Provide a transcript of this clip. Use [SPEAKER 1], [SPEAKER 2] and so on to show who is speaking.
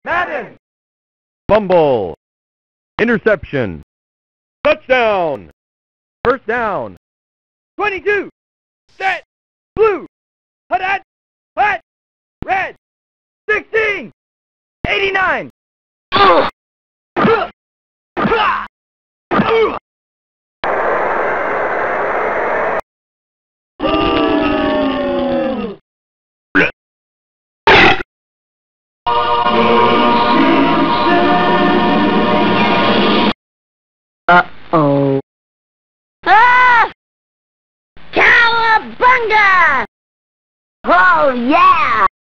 [SPEAKER 1] Madden! Fumble! Interception! Touchdown! First down! 22! Set! Blue! Hut! Hut! Red! 16! 89!
[SPEAKER 2] Uh-oh. Ah! Cowabunga! Oh, yeah!